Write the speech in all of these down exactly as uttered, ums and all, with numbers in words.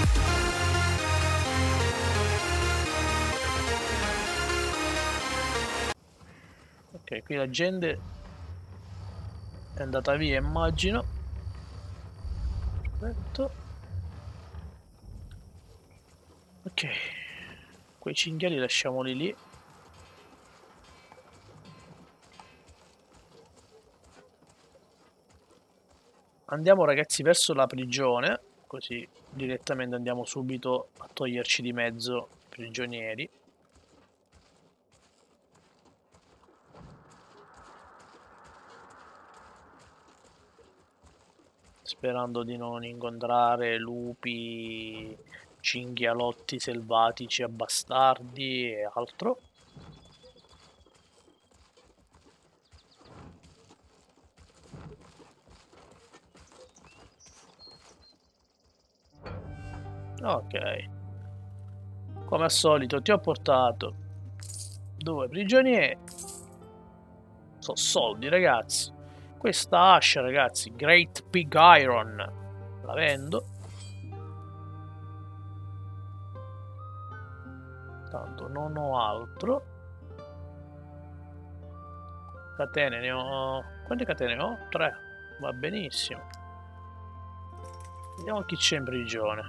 Ok, qui la gente è andata via, immagino. Perfetto. Ok, quei cinghiali lasciamoli lì. Andiamo ragazzi verso la prigione, così direttamente andiamo subito a toglierci di mezzo i prigionieri. Sperando di non incontrare lupi, cinghialotti selvatici abbastardi e altro. Ok, come al solito ti ho portato due prigionieri. So soldi ragazzi. Questa ascia ragazzi, Great Pig Iron, la vendo. Tanto non ho altro. Catene ne ho... Quante catene ho? Tre. Va benissimo. Vediamo chi c'è in prigione.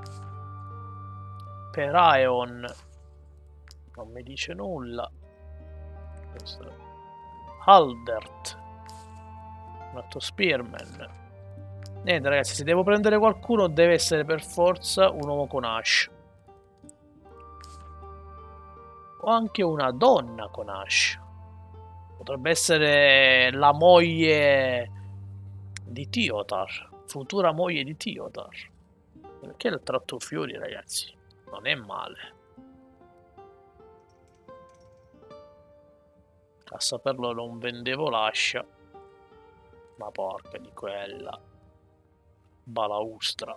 Per Aeon non mi dice nulla. Questo è Haldert, un altro Spearman. Niente ragazzi, se devo prendere qualcuno deve essere per forza un uomo con Ash. O anche una donna con Ash. Potrebbe essere la moglie di Tiotar, futura moglie di Tiotar. Perché il tratto fiori ragazzi non è male. A saperlo non vendevo l'ascia, ma porca di quella balaustra.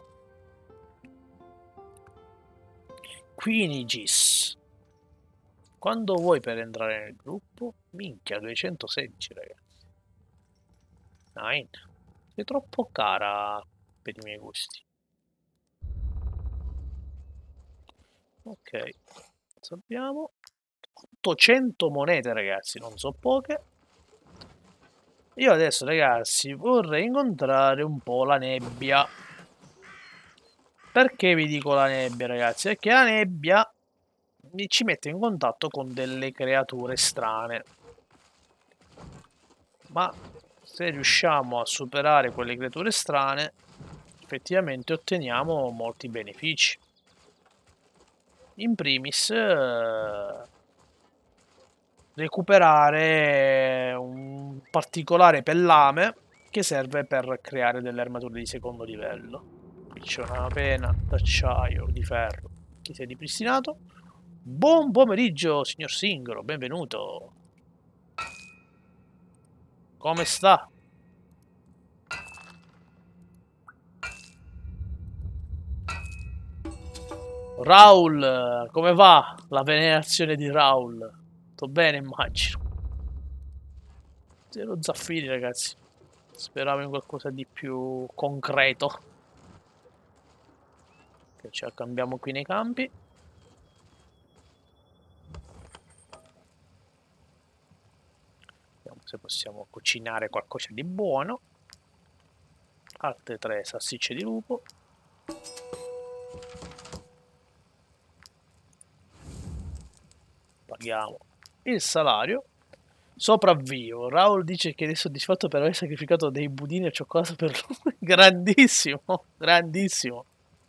Quinigis, quando vuoi per entrare nel gruppo? Minchia, duecentosedici ragazzi. Nine, sei troppo cara per i miei gusti. Ok, sappiamo. ottocento monete ragazzi, non so poche. Io adesso ragazzi vorrei incontrare un po' la nebbia. Perché vi dico la nebbia ragazzi? Perché la nebbia mi ci mette in contatto con delle creature strane. Ma se riusciamo a superare quelle creature strane, effettivamente otteniamo molti benefici. In primis, eh, recuperare un particolare pellame che serve per creare delle armature di secondo livello. Qui c'è una pena d'acciaio di ferro che si è ripristinato. Buon pomeriggio, signor Singolo, benvenuto. Come sta? Raul, come va la venerazione di Raul? Tutto bene, immagino. Zero zaffiri, ragazzi. Speravo in qualcosa di più concreto. Che ci cambiamo qui nei campi. Vediamo se possiamo cucinare qualcosa di buono. Altre tre salsicce di lupo. Paghiamo il salario. Sopravvivo. Raul dice che è soddisfatto per aver sacrificato dei budini al cioccolato per lui. Grandissimo, grandissimo.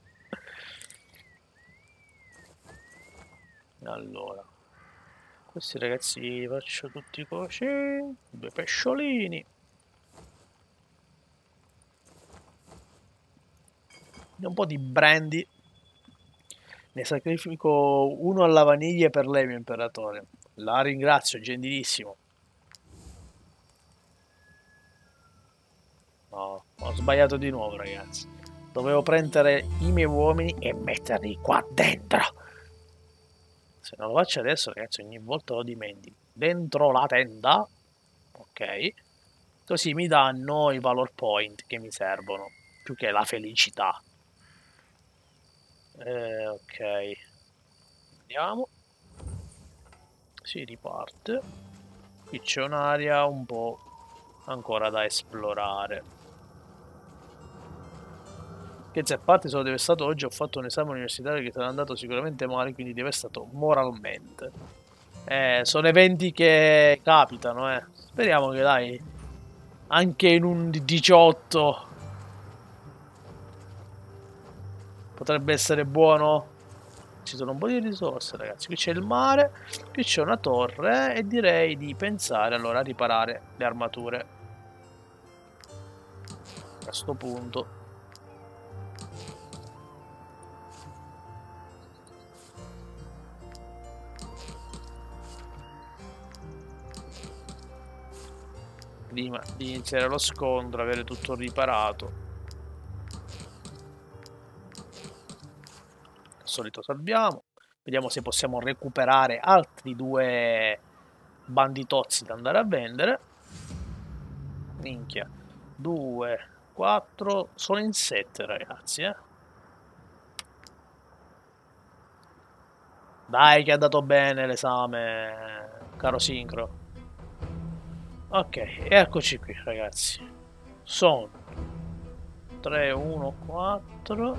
Allora, questi ragazzi li faccio tutti così. Due pesciolini. Un po' di brandy. Ne sacrifico uno alla vaniglia per lei, mio imperatore. La ringrazio, gentilissimo. No, ho sbagliato di nuovo, ragazzi. Dovevo prendere i miei uomini e metterli qua dentro. Se non lo faccio adesso, ragazzi, ogni volta lo dimentico. Dentro la tenda. Ok. Così mi danno i valor point che mi servono. Più che la felicità. Eh, ok. Andiamo. Si riparte. Qui c'è un'area un po' ancora da esplorare. Che se a parte sono devastato oggi, ho fatto un esame universitario che sarà andato sicuramente male, quindi devastato moralmente. Eh, sono eventi che capitano, eh. Speriamo che dai, anche in un diciotto potrebbe essere buono. Ci sono un po' di risorse, ragazzi. Qui c'è il mare, qui c'è una torre e direi di pensare allora a riparare le armature. A sto punto. Prima di iniziare lo scontro, avere tutto riparato. Al solito salviamo. Vediamo se possiamo recuperare altri due banditozzi da andare a vendere. Minchia. due, quattro, sono in sette ragazzi, eh. Dai che è andato bene l'esame, caro Sincro. Ok, eccoci qui ragazzi. Sono tre, uno, quattro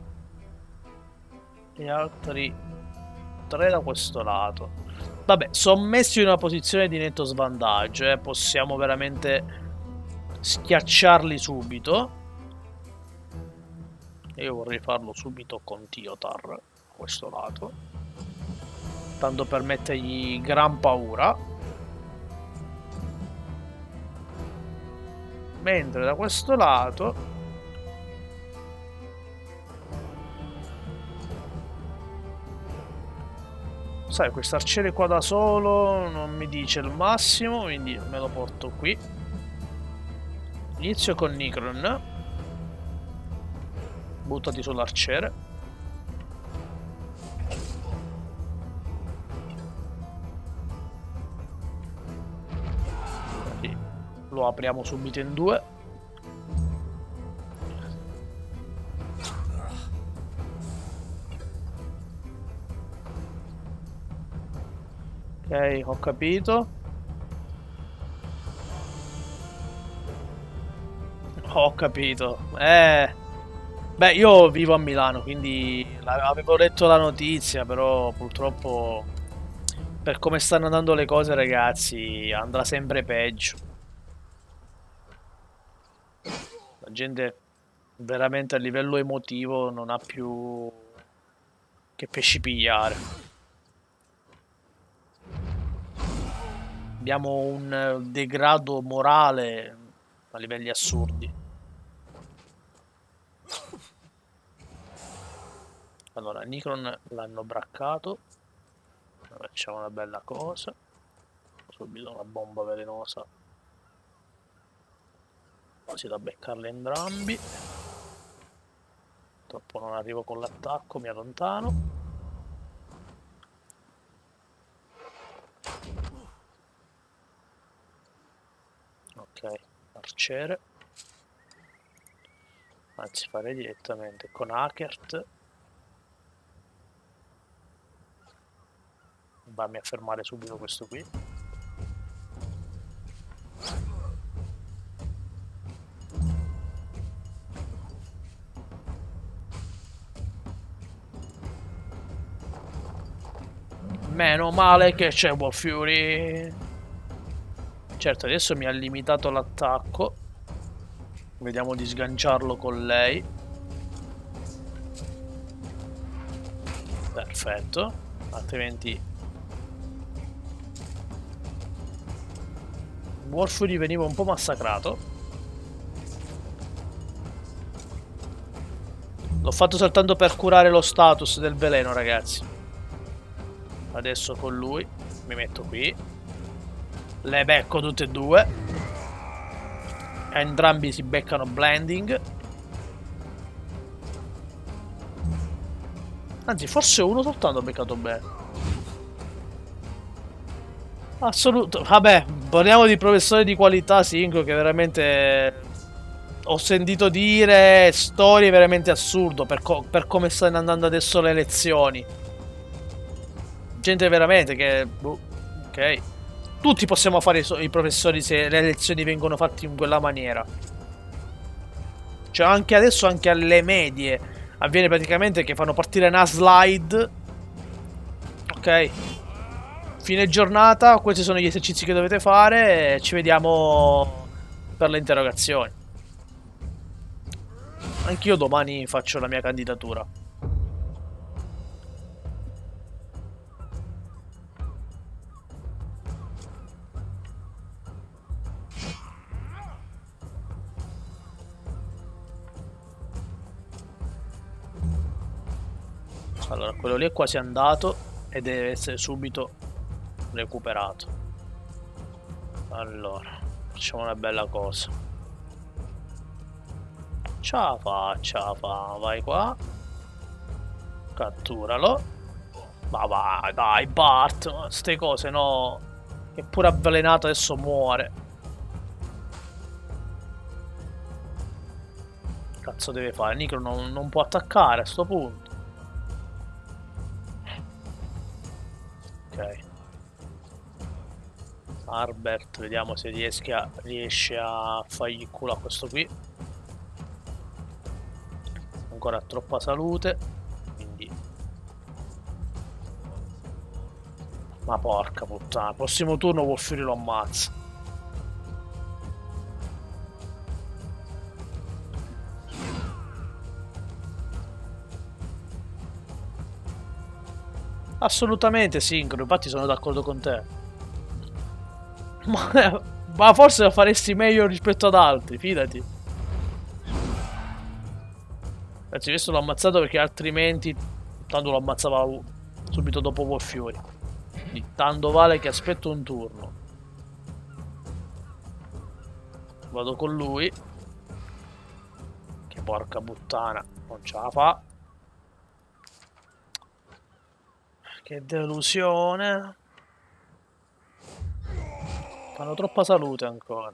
e altri tre da questo lato. Vabbè, sono messi in una posizione di netto svantaggio, eh. Possiamo veramente schiacciarli subito. E io vorrei farlo subito con Tiotar a questo lato, tanto per mettergli gran paura. Mentre da questo lato sai, questo arciere qua da solo non mi dice il massimo, quindi me lo porto qui. Inizio con Nikron. Buttati sull'arciere. Sì. Lo apriamo subito in due. Ok, ho capito. Ho capito. Eh... Beh, io vivo a Milano, quindi avevo letto la notizia, però purtroppo per come stanno andando le cose, ragazzi, andrà sempre peggio. La gente veramente a livello emotivo non ha più che pesci pigliare. Abbiamo un degrado morale a livelli assurdi. Allora, Nikron l'hanno braccato. Facciamo una bella cosa. Subito una bomba velenosa, così da beccarle entrambi. Troppo non arrivo con l'attacco, mi allontano. Ok, arciere. Anzi, farei direttamente con Hackert. Vammi a fermare subito questo qui. Meno male che c'è Wolf Fury. Certo, adesso mi ha limitato l'attacco. Vediamo di sganciarlo con lei. Perfetto. Altrimenti Wolf Fury veniva un po' massacrato. L'ho fatto soltanto per curare lo status del veleno, ragazzi. Adesso con lui mi metto qui. Le becco tutte e due. Entrambi si beccano blending. Anzi, forse uno soltanto ha beccato bene. Assoluto. Vabbè, parliamo di professore di qualità Sincro che veramente ho sentito dire storie veramente assurde per, co per come stanno andando adesso le elezioni. Gente veramente che... Boh, ok. Tutti possiamo fare i, i professori se le elezioni vengono fatte in quella maniera. Cioè anche adesso, anche alle medie, avviene praticamente che fanno partire una slide. Ok. Fine giornata, questi sono gli esercizi che dovete fare e ci vediamo per le interrogazioni. Anch'io domani faccio la mia candidatura. Allora, quello lì è quasi andato e deve essere subito recuperato. Allora, facciamo una bella cosa. Ce la fa, ce la fa, vai qua. Catturalo. Ma vai, dai, Bart, ste cose no. Che pure avvelenato adesso muore. Cazzo deve fare? Nicro non, non può attaccare a sto punto. Ok. Harbert, vediamo se riesce a, riesce a fargli il culo a questo qui. Ancora troppa salute. Quindi. Ma porca puttana. Prossimo turno Wolffury lo ammazza. Assolutamente sincro, infatti sono d'accordo con te. Ma, ma forse lo faresti meglio rispetto ad altri, fidati. Anzi, questo l'ho ammazzato perché altrimenti tanto lo ammazzava subito dopo Wolffury. Quindi tanto vale che aspetto un turno. Vado con lui. Che porca puttana, non ce la fa. Che delusione. Fanno troppa salute ancora.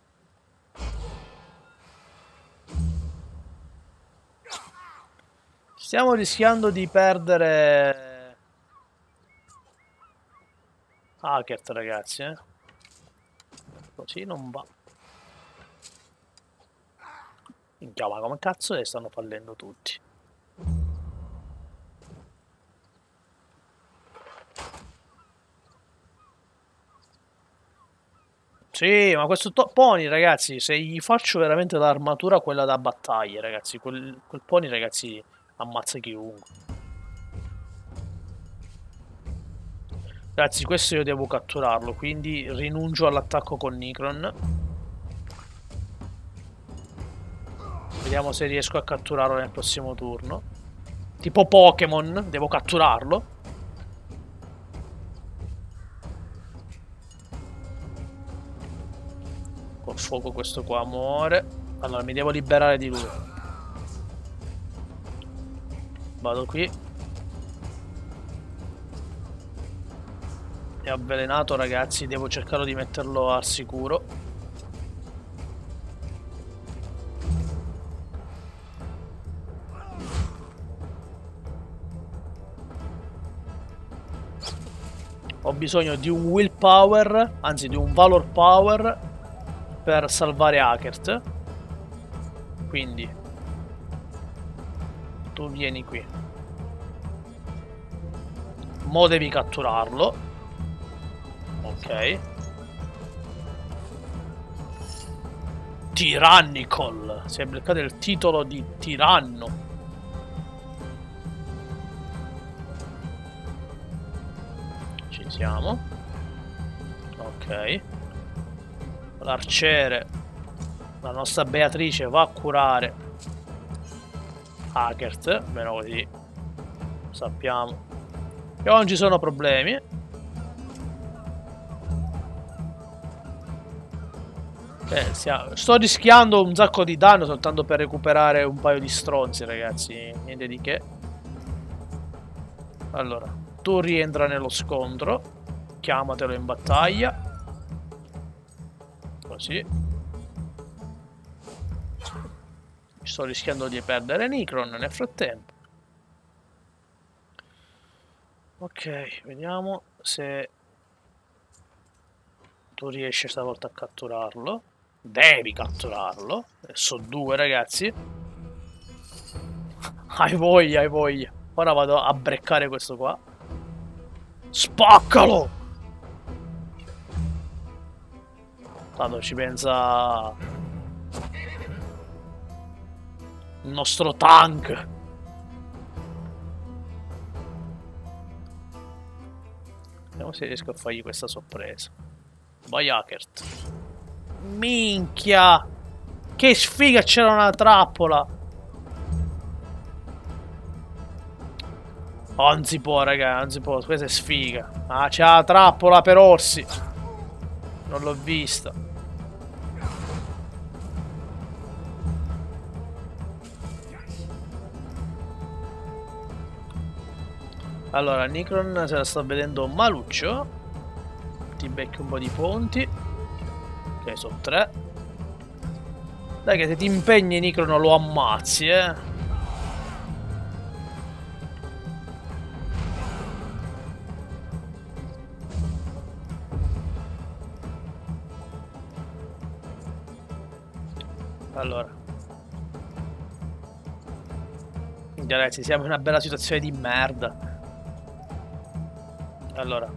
Stiamo rischiando di perdere Hackett, ragazzi, eh. Così non va. Minchia, ma come cazzo ne stanno fallendo tutti? Sì, ma questo pony, ragazzi, se gli faccio veramente l'armatura quella da battaglia, ragazzi, quel, quel pony, ragazzi, ammazza chiunque. Ragazzi, questo io devo catturarlo, quindi rinuncio all'attacco con Nicron. Vediamo se riesco a catturarlo nel prossimo turno. Tipo Pokémon, devo catturarlo. Col fuoco questo qua muore. Allora mi devo liberare di lui. Vado qui. È avvelenato, ragazzi, devo cercare di metterlo al sicuro. Ho bisogno di un willpower, anzi di un valor power per salvare Hackett. Quindi tu vieni qui. Mo devi catturarlo. Ok. Tyrannical. Si è bloccato il titolo di tiranno. Ci siamo. Ok. L'arciere, la nostra Beatrice, va a curare Hackett. Almeno così sappiamo che non ci sono problemi. Eh, stiamo... Sto rischiando un sacco di danno soltanto per recuperare un paio di stronzi, ragazzi. Niente di che. Allora, tu rientra nello scontro. Chiamatelo in battaglia. Così. Sto rischiando di perdere Nikron nel frattempo. Ok, vediamo se tu riesci stavolta a catturarlo. Devi catturarlo. E so due, ragazzi. Hai voglia, hai voglia. Ora vado a breccare questo qua. Spaccalo! Tanto ci pensa il nostro tank. Vediamo se riesco a fargli questa sorpresa. Vai Hackert. Minchia! Che sfiga, c'era una trappola! Oh, non si può, raga, non si può, questa è sfiga. Ah, c'è la trappola per orsi. Non l'ho vista. Allora, Nikron se la sta vedendo maluccio. Ti becchi un po' di ponti. Ok, sono tre. Dai che se ti impegni Nikron lo ammazzi, eh. Allora. Ragazzi, siamo in una bella situazione di merda. Allora.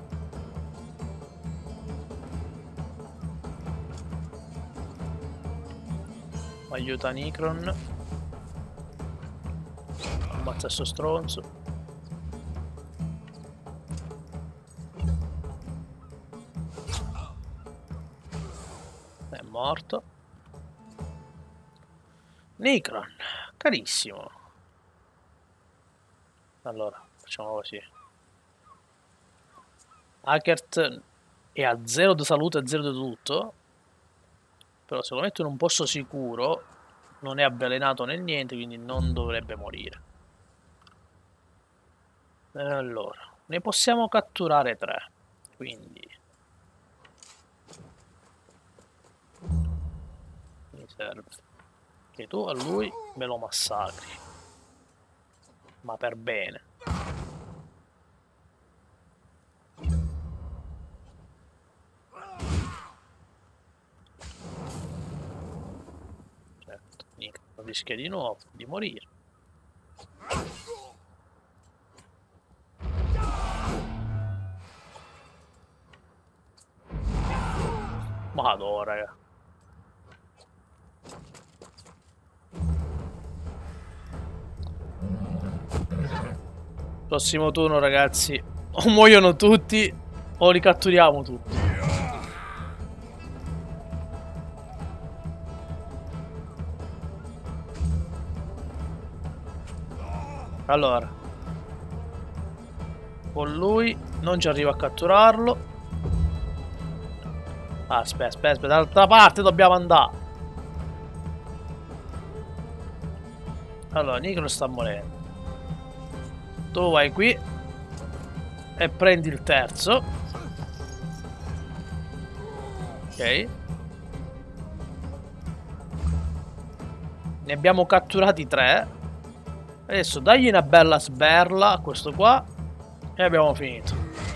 Aiuta Nikron. Ammazza sto stronzo. È morto. Nikron, carissimo. Allora, facciamo così. Hackert è a zero di salute e zero di tutto. Però se lo metto in un posto sicuro, non è avvelenato né niente, quindi non dovrebbe morire. Allora, ne possiamo catturare tre. Quindi mi serve che tu a lui me lo massacri. Ma per bene. Certo, Nick rischia di nuovo di morire. Madonna, raga. Prossimo turno, ragazzi. O muoiono tutti o li catturiamo tutti. Allora, con lui non ci arrivo a catturarlo. Ah, aspetta, aspetta, aspetta, dall'altra parte dobbiamo andare. Allora, Nico sta morendo. Tu vai qui e prendi il terzo. Ok. Ne abbiamo catturati tre. Adesso dagli una bella sberla a questo qua e abbiamo finito.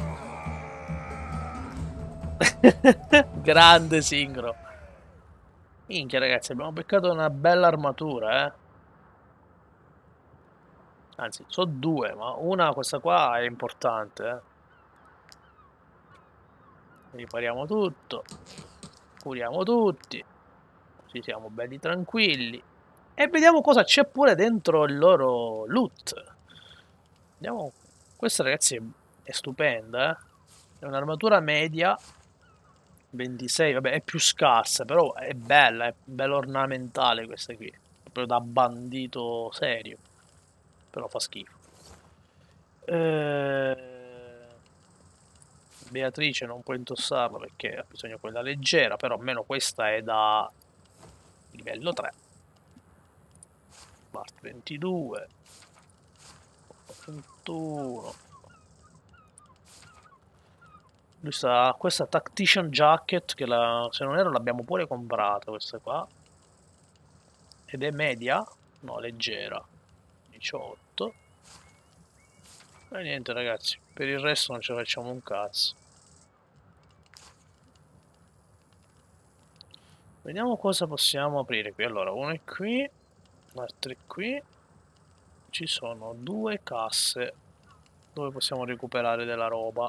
Grande sincro. Minchia ragazzi, abbiamo beccato una bella armatura, eh. Anzi, sono due, ma una, questa qua, è importante, eh. Ripariamo tutto. Curiamo tutti. Così siamo belli tranquilli. E vediamo cosa c'è pure dentro il loro loot. Vediamo. Questa ragazzi è stupenda, eh. È un'armatura media. ventisei, vabbè, è più scarsa, però è bella, è bella ornamentale questa qui. Proprio da bandito serio. Però fa schifo. Eh... Beatrice non può indossarla perché ha bisogno di quella leggera, però almeno questa è da livello tre. Smart ventidue. ventuno. Questa, questa Tactician Jacket, che la, se non erro l'abbiamo pure comprata, questa qua. Ed è media. No, leggera. diciotto. E niente ragazzi, per il resto non ce la facciamo un cazzo. Vediamo cosa possiamo aprire qui. Allora, uno è qui, l'altro è qui. Ci sono due casse dove possiamo recuperare della roba.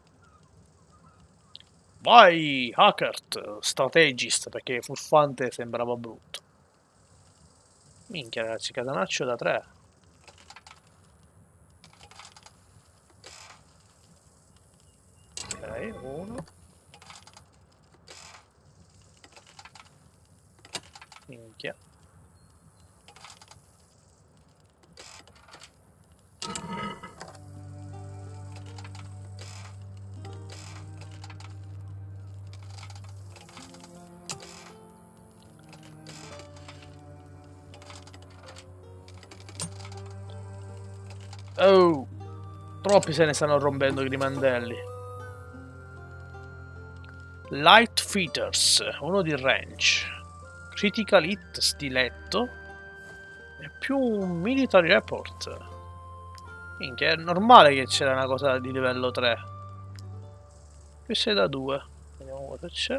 Vai, Hackert, Strategist, perché Furfante sembrava brutto. Minchia ragazzi, catanaccio da tre. Ok, uno. Minchia. Oh, troppi se ne stanno rompendo i grimandelli. Light Fitters, uno di range. Critical hit, stiletto. E più un military report. Minchia, è normale che c'era una cosa di livello tre. Più sei da due. Vediamo cosa c'è.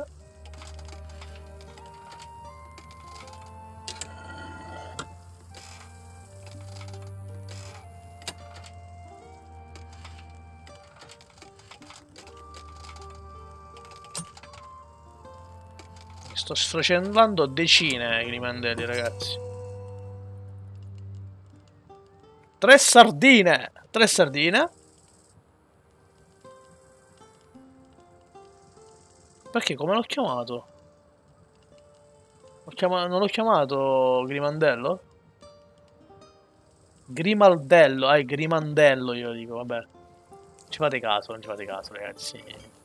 Sto sfracellando decine i grimandelli, ragazzi. Tre sardine! Tre sardine? Perché? Come l'ho chiamato? L'ho chiama... Non l'ho chiamato Grimandello? Grimaldello, ah, è Grimandello io dico, vabbè. Ci fate caso, non ci fate caso, ragazzi.